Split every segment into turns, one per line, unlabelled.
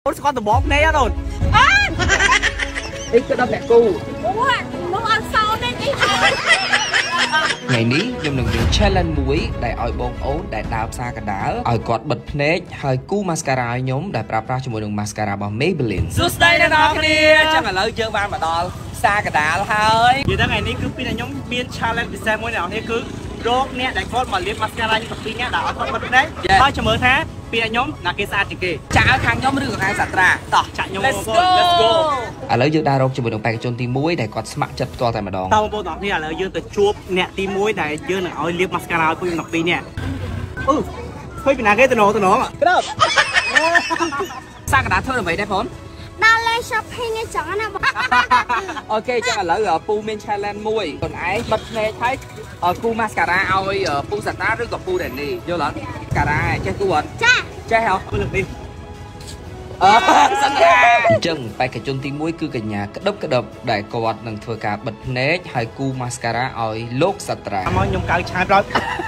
con từ bóng này rồi.
Ít cái đó mẹ cu.
Nó ăn sau nên đi.
Ngày ní nhomនឹងមាន challenge មួយដែលឲ្យបងអូនដែលដើរផ្សារកណ្ដាលឲ្យគាត់បិទភ្នែកហើយគូ mascara ឲ្យខ្ញុំដែលប្រើប្រាស់ជាមួយនឹង mascara របស់ Maybelline
សួស្តីអ្នកនរគ្នាចឹងឥឡូវយើងបានមកដល់ផ្សារកណ្ដាលហើយនិយាយថាថ្ងៃនេះគឺពីខ្ញុំមាន challenge ពិសេសមួយអ្នកនរគ្នាគឺរកអ្នកដែលគាត់មកលាប mascara ខ្ញុំពីរនាក់ដែលឲ្យគាត់បិទភ្នែកហើយចាំមើលថាពីខ្ញុំណាគេស្អាតជាងគេចាក់ឲ្យខាងខ្ញុំឬក៏ខាងសាត្រាតោះចាក់ខ្ញុំបងប្អូន let's go
ឥឡូវយើងដើររកជាមួយនឹងបេក្ខជនទី1ដែលគាត់ស្ម័គ្រចិត្តផ្ទាល់តែម្ដង
តើបងប្អូនទាំងគ្នាឥឡូវយើងទៅជួបអ្នកទី1ដែលយើងនឹងឲ្យលាប mascara ឲ្យពួកខ្ញុំ12នាក់ឃើញពីណាគេទៅណោក្រឹបសាកដាធ្វើដើម្បីដែរបង
ដល់លេ shopping ឯចឹងណាបង
អូខេចឹងឥឡូវពូមាន challenge មួយខ្លួនឯងបិទភ្នែកហើយគូ mascara ឲ្យពូសាតាឬក៏ពូរ៉េនីយល់អត់ mascara ចេះគូអត់ចេះហ៎លើកនេះសន្យា
អញ្ចឹងបេក្ខជនទី1គឺកញ្ញាក្តឹបដែលគាត់នឹងធ្វើការបិទភ្នែកហើយគូ mascara ឲ្យលោកសាត្រា
មកខ្ញុំកៅឆាយប្រោត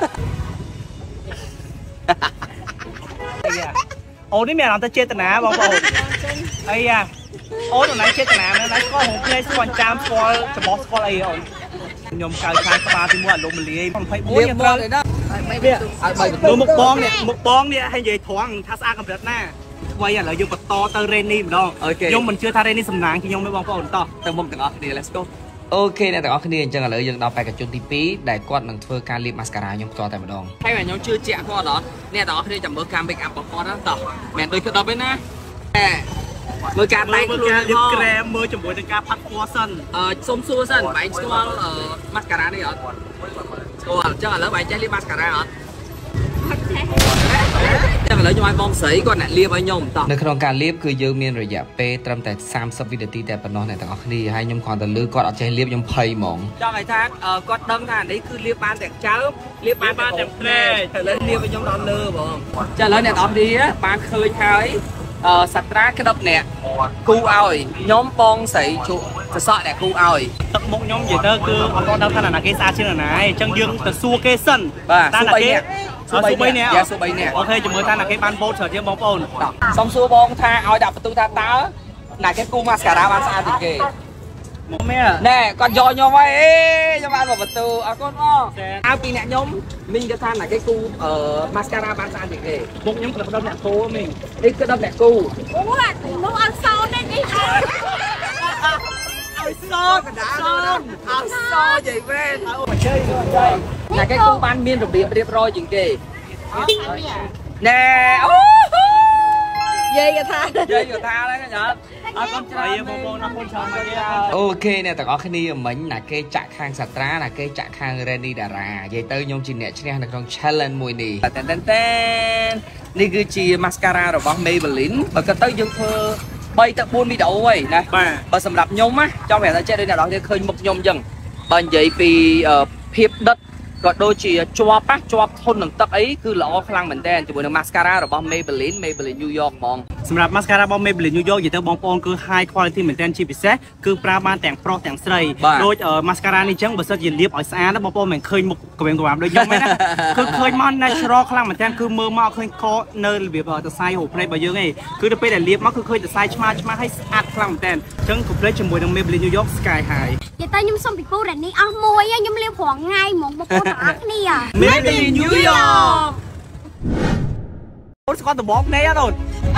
អូននេះមានអារម្មណ៍ទៅចេតនាបងប្អូនអីអូនណៃចេតនាណៃស្គាល់ហងភ្នែកស្គាល់ចាំស្គាល់ច្បោះស្គាល់អីអូនខ្ញុំកៅឆាយក្បាលទី1អលំមលាយ24ខ្ញុំត្រូវឲ្យមុខបងនេះឲ្យនិយាយត្រង់ថាស្អាតកម្រិតណាថ្មីឥឡូវយើងបន្តទៅរេនីម្ដងខ្ញុំមិនជឿថារេនីសំណាងខ្ញុំទេបងប្អូនតោះទៅមុខទាំងអស់គ្នា let's go
អូខេអ្នកទាំងអស់គ្នាអញ្ចឹងឥឡូវយើងដល់បេក្ខជនទី2ដែលគាត់នឹងធ្វើការលាប mascara ខ្ញុំផ្ទាល់តែម្ដង
ហើយខ្ញុំជឿជាក់គាត់អត់អ្នកទាំងអស់គ្នាចាំមើលការ make up របស់គាត់តោះមិនដូចក្តឹបទេណាមើលការតែងខ្លួនលាបក្រែមមើលជាមួយនឹងការផាត់ពណ៌សិនសុំសួរសិនបែងស្គាល់ mascara នេះអត់ស្គាល់អញ្ចឹងឥឡូវបែងចេះលាប mascara អត់ចឹងឥឡូវខ្ញុំឲ្យបងស្រីគាត់អ្នកលាបឲ្យខ្ញុំតោះ
នៅក្នុងការលាបគឺយើងមានរយៈពេលត្រឹមតែ30វិនាទីតែប៉ុណ្ណោះអ្នកទាំងអស់គ្នាហើយខ្ញុំគ្រាន់តែលើគាត់អត់ចេះលាបខ្ញុំភ័យហ្មង
ចង់ឲ្យថាគាត់ដឹងថានេះគឺលាបបានទាំងចើលាបបានទាំងភ្នែកឥឡូវលាបឲ្យខ្ញុំដល់លើបងចឹងឥឡូវអ្នកទាំងអស់គ្នាបានឃើញហើយសាត្រាក្តឹបអ្នកគូឲ្យខ្ញុំបងស្រីជក់សសក់អ្នកគូឲ្យទឹកមុខខ្ញុំនិយាយទៅគឺអត់គាត់ដឹងថាណាគេស្អាតជាងណាអញ្ចឹងយើងទៅសួរគេសិន
បាទសួរ3នាក់
សួរ3នាក់សួរ3នាក់អូខេចាំមើលថាណាគេបានបូតច្រើនជាងបងប្អូនសុំសួរបងថាឲ្យដាក់បន្ទូថាតើណាគេគូ mascara បានស្អាតជាងគេមកមែនណែគាត់យកខ្ញុំហើយខ្ញុំបានមកបន្ទូអរគុណបងឲ្យពីអ្នកខ្ញុំមីងគេថាណាគេគូmascara បានស្អាតជាងគេមុខខ្ញុំក្តឹបអ្នកគូមីងនេះក្តឹបអ្នកគូ
នោះអត់សោនេះនេះ
ឲ្យសោកណ្ដាលឲ្យសោយាយវេនមកជ័យណាគេគូបានមានរបៀបរៀបរយជាងគេណែអូយាយថាហើយណាអរគុណច្រើនបងប្អូនអរគុណច្រើនមកទៀត
អូខេអ្នកទាំងអស់គ្នាមិញណាគេចាក់ខាងសាត្រាណាគេចាក់ខាង Reni Dara និយាយទៅខ្ញុំជាអ្នកឈ្នះនៅក្នុង challenge មួយនេះតែនេះគឺជា mascara របស់ Maybelline បើគាត់ទៅយើងធ្វើ3ទៅ4វីដេអូហើយណាបើសម្រាប់ខ្ញុំណាចង់ប្រាប់ថាចេះដូចអ្នកនរគ្នាឃើញមុខខ្ញុំអញ្ចឹងបើនិយាយពីភាពដិតក៏ដូចជាជាប់ធន់នឹងទឹកអីគឺល្អខ្លាំងមែនតើជាមួយនឹង mascara របស់ Maybelline New York ហ្មងសម្រាប់ mascara របស់ Maybelline New York និយាយទៅបងប្អូនគឺ high quality មែនតើជាពិសេសគឺប្រើបានទាំងប្រុសទាំងស្រីដូច mascara នេះអញ្ចឹងបើសិនជាលាបឲ្យស្អាតបងប្អូនមិនឃើញមុខក្រៀមដូចខ្ញុំទេណាគឺឃើញមក natural ខ្លាំងមែនតើគឺមើលមកឃើញកនៅរបៀបទៅសាយហូបភ្នែករបស់យើងឯងគឺទៅពេលដែលលាបមកគឺឃើញទៅសាយឆ្មាឲ្យស្អាតខ្លាំងមែនតើអញ្ចឹង complete ជាមួយនឹង Maybelline New York Sky High
និយាយទៅខ្ញុំសុំពីពូរ៉េនីអស់មួយខ្ញុំលាបព្រោះថ្ងៃហ្មងបងប្អូនទាំងអស់គ្នា
Maybelline New York អូនស្គាល់តំបងនេះអត់អូន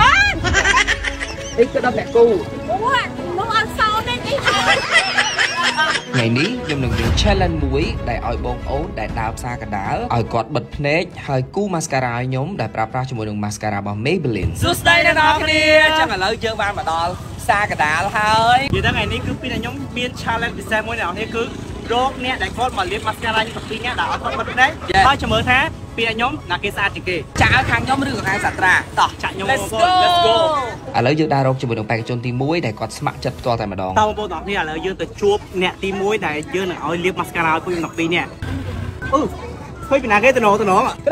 នេះក្តឹបអ្នកគូ
នោះអត់សោនេះនេះ
ថ្ងៃនេះខ្ញុំនឹងមាន challenge មួយដែលឲ្យបងអូនដែលដើរផ្សារកណ្ដាលឲ្យគាត់បិទភ្នែកហើយគូ mascara ឲ្យខ្ញុំដែលប្រើប្រាស់ជាមួយនឹង mascara របស់ Maybelline
សួស្តីអ្នកនរគ្នាចឹងឥឡូវយើងបានមកដល់ផ្សារកណ្ដាលហើយនិយាយថាថ្ងៃនេះគឺពីខ្ញុំមាន challenge ពិសេសមួយអ្នកនរគ្នាគឺរកអ្នកដែលគាត់មកលាប mascara ខ្ញុំ12នាក់ដែលឲ្យគាត់បិទភ្នែកហើយចាំមើលថាពីខ្ញុំណាគេស្អាតជាងគេចាក់ឲ្យខាងខ្ញុំឬក៏ខាងសាត្រាតោះចាក់ខ្ញុំបងប្អូន let's go
ឥឡូវយើងដើររកជាមួយនឹងបេក្ខជនទី1ដែលគាត់ស្ម័គ្រចិត្តផ្ទាល់តែម្ដង
តើបងប្អូនទាំងគ្នាឥឡូវយើងទៅជួបអ្នកទី1ដែលយើងនឹងឲ្យលាប mascara ឲ្យពួកខ្ញុំ12នាក់ឃើញពីណាគេទៅណោក្រឹប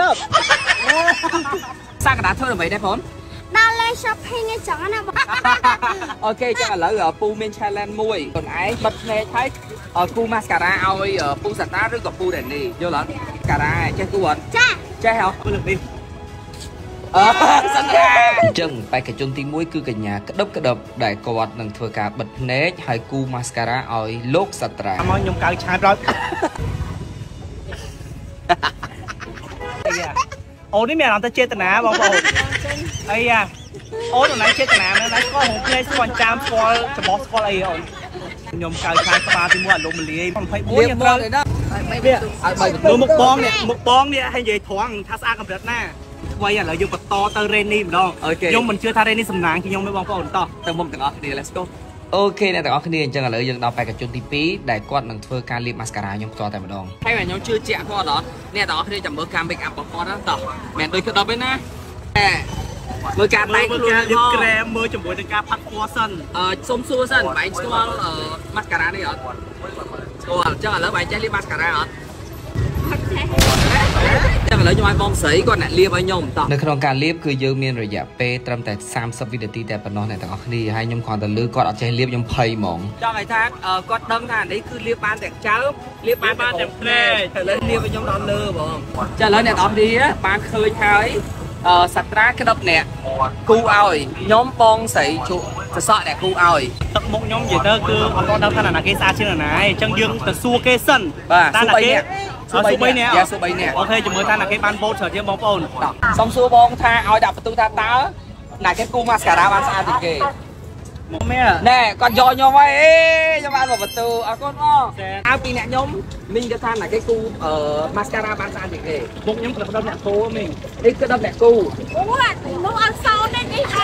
សាកដាធ្វើដើម្បីដែរបង
ដល់លេ shopping ឯចឹងណាបង
អូខេចឹងឥឡូវពូមាន challenge មួយខ្លួនឯងបិទភ្នែកហើយគូ mascara ឲ្យពូសាតាឬក៏ពូរ៉េនីយល់អត់ mascara ចេះគូអត់
ចេះ
ហ៎លើកនេះ
សន្យាអញ្ចឹងបេក្ខជនទី1គឺកញ្ញាក្តឹបក្តឹបដែលគាត់នឹងធ្វើការបិទភ្នែកហើយគូ mascara ឲ្យលោកសាត្រា
មកខ្ញុំកៅឆាយប្រោតអូនេះមានអារម្មណ៍ទៅចេតនាបងប្អូនអីអូនណៃចេតនាណៃស្គាល់ហងភ្នែកស្គាល់ចាមស្គាល់ច្បោះស្គាល់អីអូនខ្ញុំកៅឆាយក្បាលទី1អត់លំលាយ24ខ្ញុំត្រូវមើលមុខបងនេះឲ្យនិយាយត្រង់ថាស្អាតកម្រិតណាថ្មីឥឡូវយើងបន្តទៅរេននេះម្ដងខ្ញុំមិនជឿថារេននេះសំណាងខ្ញុំទេបងប្អូនតោះទៅមុខទាំងអស់គ្នា let's go
អូខេអ្នកទាំងអស់គ្នាអញ្ចឹងឥឡូវយើងដល់បេក្ខជនទី2ដែលគាត់នឹងធ្វើការលាប mascara ខ្ញុំផ្ទាល់តែម្ដងហើយខ្ញុំជឿជាក់គាត់អត់អ្នកទាំងអស់គ្នាចាំមើលការ make up របស់គាត់ណាតោះមិនដូចក្តឹបទេណាមើលការតែងខ្លួន
លាបក្រែមមើលជាមួយនឹងការផាត់ពណ៌សិន
សុំសួរសិនបែងស្គាល់ mascara នេះអត់ស្គាល់អញ្ចឹងឥឡូវបែងចេះលាប mascara អត់ចឹងឥឡូវខ្ញុំឲ្យបងស្រីគាត់អ្នកលាបឲ្យខ្ញុំតោះនៅក្នុងការលាបគឺយើងមានរយៈពេលត្រឹមតែ30វិនាទីតែប៉ុណ្ណោះអ្នកទាំងអស់គ្នាហើយខ្ញុំគ្រាន់តែលើគាត់អត់ចេះលាបខ្ញុំភ័យហ្មងចង់ឲ្យថាគាត់ដឹងថានេះគឺលាបបានទាំងចើលាបបានទាំងភ្នែកឥឡូវលាបឲ្យខ្ញុំដល់លើបងចឹងឥឡូវអ្នកទាំងអស់គ្នាបានឃើញហើយសាត្រាក្តឹបអ្នកគូឲ្យខ្ញុំបងស្រីជក់សសក់អ្នកគូឲ្យ
ទឹកមុខខ្ញុំនិយាយទៅគឺអត់ដឹងថាណាគេស្អាតជាងណាអញ្ចឹងយើងទៅសួរគេសិន
បាទសួរ3នាក់
សួរ3នាក់
សួរ3នាក់
អូខេចាំមើលថាណាគេបានបូតច្រើនជាងបងប្អូន
សុំសួរបងថាឲ្យដាក់បន្ទូថាតើណាគេគូ mascara បានស្អាតជាងគេ
មកមែន
ណែគាត់យកខ្ញុំហើយខ្ញុំបានមកបន្ទូអរគុណមកឲ្យពីអ្នកខ្ញុំមីងគាត់ថាណាគេគូmascara បានស្អាតជាងគេ
មុខខ្ញុំក្តឹបអ្នកគូមីង
នេះក្តឹបអ្នកគូ
អូនោះអត់សោតទេនេះ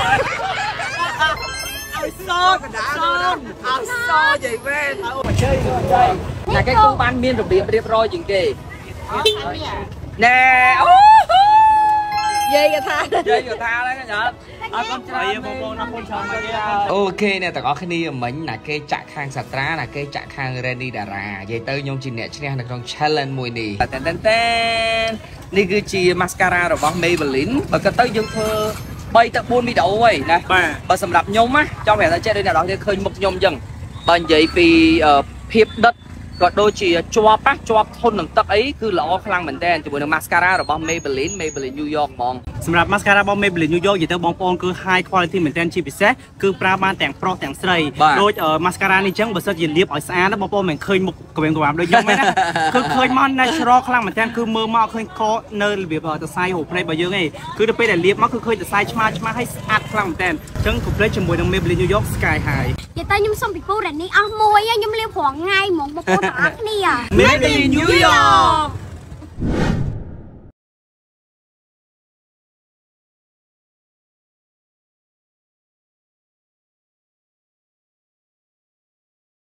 ឲ្យសោតកណ្ដាលឲ្យសោតយាយវែនមកជ័យណាគេគូបានមានរបៀបរៀបរយជាងគេណែអូយាយថាហើយណាអរគុណច្រើន
បងប្អូនអរគុណច្រើនមក
អូខេអ្នកទាំងអស់គ្នាមិញណាគេចាក់ខាងសាត្រាណាគេចាក់ខាង Reni Dara និយាយទៅខ្ញុំជាអ្នកឈ្នះនៅក្នុង challenge មួយនេះតែនេះគឺជា mascara របស់ Maybelline បើគាត់ទៅយើងធ្វើ3ទៅ4វីដេអូហើយណាបើសម្រាប់ខ្ញុំណាចង់ប្រាប់ថាចេះដូចអ្នកនរគ្នាឃើញមុខខ្ញុំអញ្ចឹងបើនិយាយពីភាពដិតក៏ដូចជាជាប់ធន់នឹងទឹកអីគឺល្អខ្លាំងមែនតើជាមួយនឹង mascara របស់ Maybelline New York ហ្មង
សម្រាប់ mascara របស់ Maybelline New York និយាយទៅបងប្អូនគឺ high quality មែនតើជាពិសេសគឺប្រើបានទាំងប្រុសទាំងស្រីដូច mascara នេះអញ្ចឹងបើសិនជាលាបឲ្យស្អាតបងប្អូនមិនឃើញមុខក្រៀមដូចខ្ញុំទេណាគឺឃើញមក natural ខ្លាំងមែនតើគឺមើលមកឃើញកនៅរបៀបទៅសាយហូបភ្នែករបស់យើងឯងគឺទៅពេលដែលលាបមកគឺឃើញទៅសាយឆ្មាឲ្យស្អាតខ្លាំងមែនតើអញ្ចឹង complete ជាមួយនឹង Maybelline New York Sky High
និយាយទៅខ្ញុំសុំពីពូរ៉ានេះអស់មួយខ្ញុំលាបព្រោះថ្ងៃហ្មងបងប្អូនទាំងអស់គ្នា
Maybelline New York